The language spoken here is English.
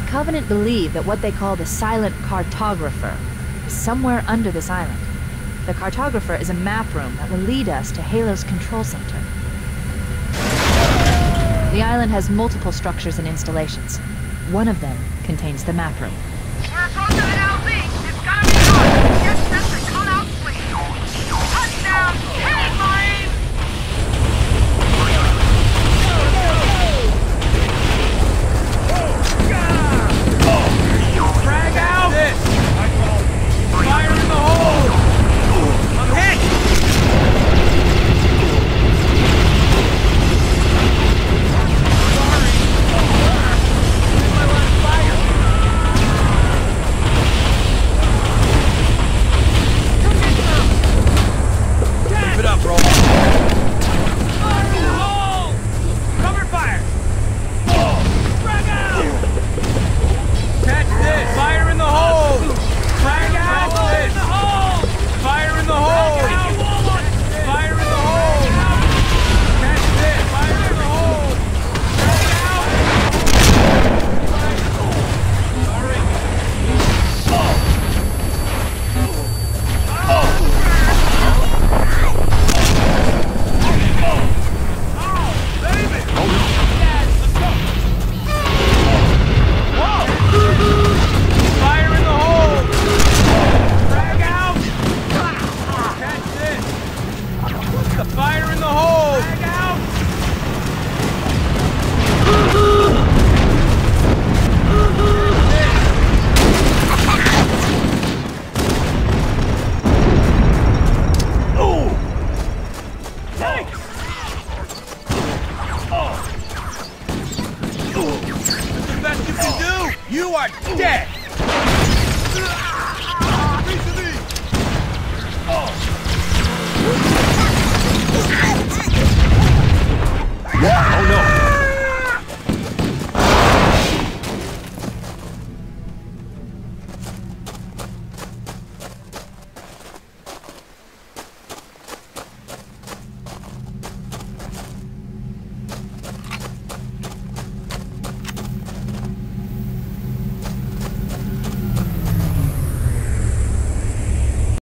Covenant believe that what they call the silent cartographer is somewhere under this island. The cartographer is a map room that will lead us to Halo's control center. The island has multiple structures and installations. One of them contains the map room. We're approaching an LZ! It's gotta be on! Get set to cut out, please! Touchdown! Hey, Marine! Frag out! Fire in the hole! I'm hit! Keep it up, bro. Fire in the hole! Cover fire! Frag out! Catch this! Fire in the hole! Frag out! Fire in the hole! Fire in the hole! Fire in the hole! Catch this! Fire in the hole! Frag out! Fire in the hole! Frag out! Catch this! Fire in the hole! Frag out! That's the best you can do! You are dead! Oh no!